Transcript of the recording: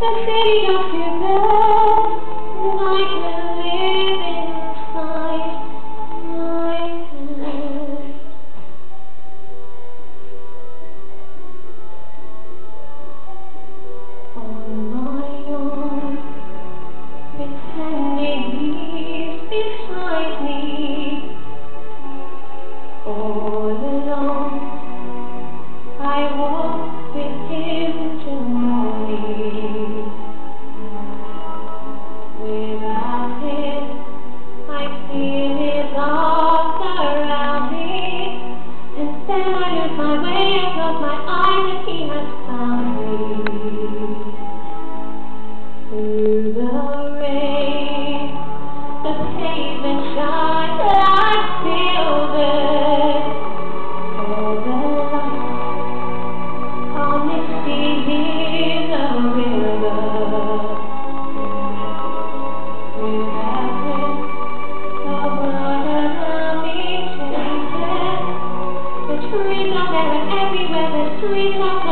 city of Quebec, and I can live inside my head. On my own, pretending he's beside me. All alone, I walk with him till morning. Without him, I feel his arms around me, and then I lose my way, I close my eyes, and he has found me. Through the rain, the pavement shines like silver. All the lights are misty near the river. Without him, the world around me changes. The trees are there and everywhere, the trees are